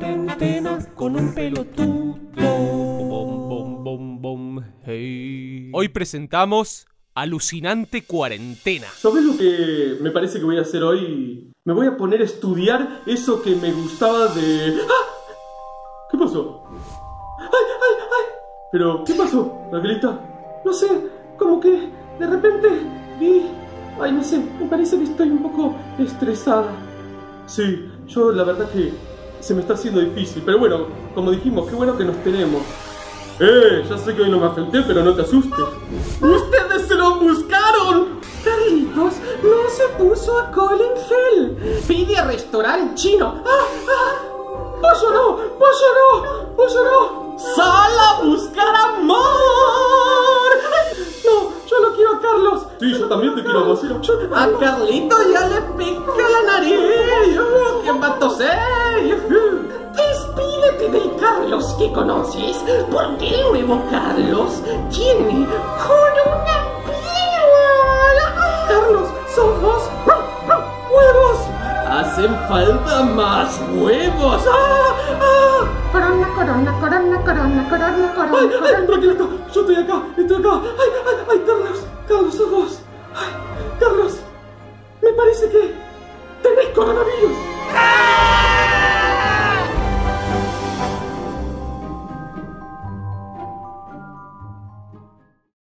cuarentena con un pelotudo. Bom, bom, bom, hey. Hoy presentamos Alucinante Cuarentena. ¿Sabes lo que me parece que voy a hacer hoy? Me voy a poner a estudiar eso que me gustaba de... ¡Ah! ¿Qué pasó? ¡Ay! Pero, ¿qué pasó, Raquelita? No sé, como que de repente vi... Ay, no sé, me parece que estoy un poco estresada. Sí, yo la verdad que se me está haciendo difícil. Pero bueno, como dijimos, qué bueno que nos tenemos. Ya sé que hoy no me afecté, pero no te asustes. ¡Ustedes se lo buscaron! Carlitos no se puso alcohol en gel. Pide restaurante chino. ¡Pollo no! ¡Sal a buscar amor! No, yo lo quiero a Carlos. Sí, yo también te quiero, vocero. A Carlito ya le pica la nariz. ¿Quién va a toser? Despídete del Carlos que conoces, porque el nuevo Carlos tiene coronavirus. Carlos, sos vos. ¡Huevos! Hacen falta más huevos. Corona. ¡Ay, Raquelita! Yo estoy acá. ¡Ay, Carlos, sos vos!